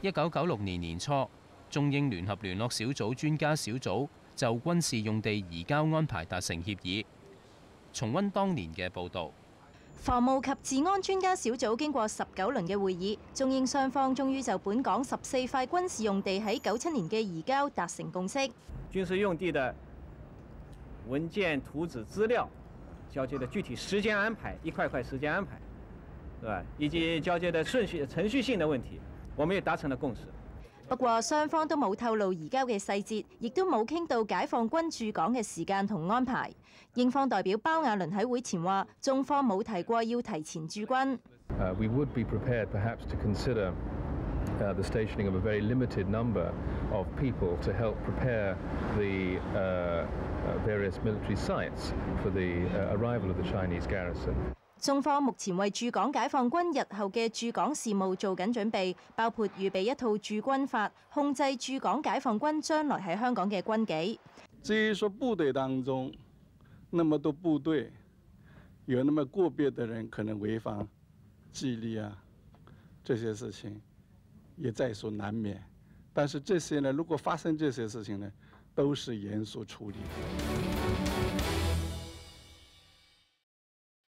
1996年年初，中英聯合聯絡小組專家小組就軍事用地移交安排達成協議。重溫當年嘅報導。 防務及治安專家小組經過19輪嘅會議，中英雙方終於就本港14塊軍事用地喺97年嘅移交達成共識。 軍事用地的文件、圖紙、資料交接的具體時間安排，一塊塊時間安排，對吧？以及交接的順序、程序性的問題，我們也達成了共識。 不過雙方都冇透露移交嘅細節，亦都冇傾到解放軍駐港嘅時間同安排。英方代表包亞倫喺會前話，中方冇提過要提前駐軍。 We would be prepared perhaps to consider the stationing of a very limited number of people to help prepare the various military sites for the arrival of the Chinese garrison. 中方目前為駐港解放軍日後嘅駐港事務做緊準備，包括預備一套駐軍法，控制駐港解放軍將來喺香港嘅軍紀。 至於說部隊當中那麼多部隊，有那麼個別的人可能違反紀律啊，這些事情也在所難免。但是這些呢，如果發生這些事情呢，都是嚴肅處理。